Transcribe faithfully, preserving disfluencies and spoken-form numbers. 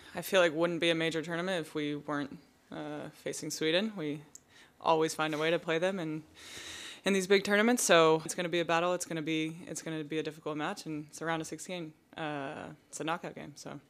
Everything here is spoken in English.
I feel like wouldn't be a major tournament if we weren't uh, facing Sweden. We always find a way to play them in in these big tournaments. So it's going to be a battle. It's going to be it's going to be a difficult match, and it's a round of sixteen. Uh, it's a knockout game. So.